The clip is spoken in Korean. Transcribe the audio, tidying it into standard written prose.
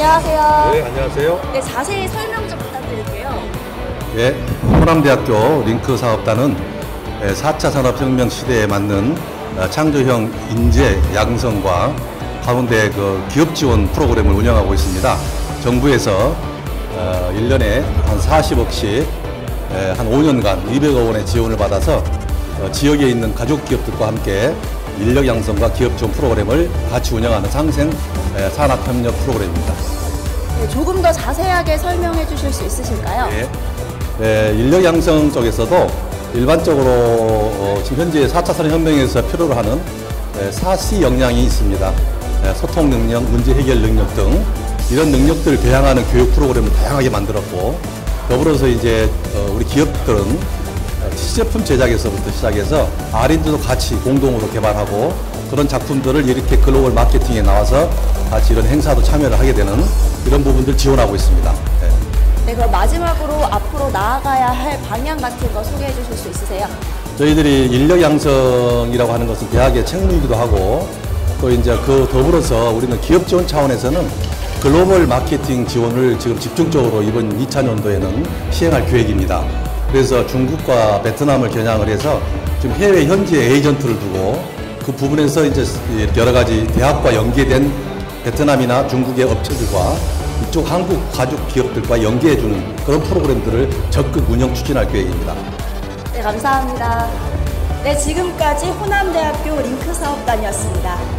안녕하세요. 네, 안녕하세요. 네, 자세히 설명 좀 부탁드릴게요. 예, 호남대학교 링크 사업단은 4차 산업혁명 시대에 맞는 창조형 인재 양성과 가운데 그 기업 지원 프로그램을 운영하고 있습니다. 정부에서 1년에 한 40억씩 한 5년간 200억 원의 지원을 받아서 지역에 있는 가족 기업들과 함께 인력 양성과 기업 지원 프로그램을 같이 운영하는 상생 산학협력 프로그램입니다. 네, 조금 더 자세하게 설명해 주실 수 있으실까요? 네, 인력 양성 쪽에서도 일반적으로 지금 현재 4차 산업혁명에서 필요로 하는 4C 역량이 있습니다. 소통 능력, 문제 해결 능력 등 이런 능력들을 배양하는 교육 프로그램을 다양하게 만들었고, 더불어서 이제 우리 기업들은 시제품 제작에서부터 시작해서 R&D도 같이 공동으로 개발하고, 그런 작품들을 이렇게 글로벌 마케팅에 나와서 같이 이런 행사도 참여를 하게 되는 이런 부분들 지원하고 있습니다. 네, 그럼 마지막으로 앞으로 나아가야 할 방향 같은 거 소개해 주실 수 있으세요? 저희들이 인력 양성이라고 하는 것은 대학의 책무이기도 하고, 또 이제 그 더불어서 우리는 기업 지원 차원에서는 글로벌 마케팅 지원을 지금 집중적으로 이번 2차년도에는 시행할 계획입니다. 그래서 중국과 베트남을 겨냥을 해서 지금 해외 현지 에이전트를 두고 그 부분에서 이제 여러 가지 대학과 연계된 베트남이나 중국의 업체들과 이쪽 한국 가죽 기업들과 연계해주는 그런 프로그램들을 적극 운영 추진할 계획입니다. 네, 감사합니다. 네, 지금까지 호남대학교 링크 사업단이었습니다.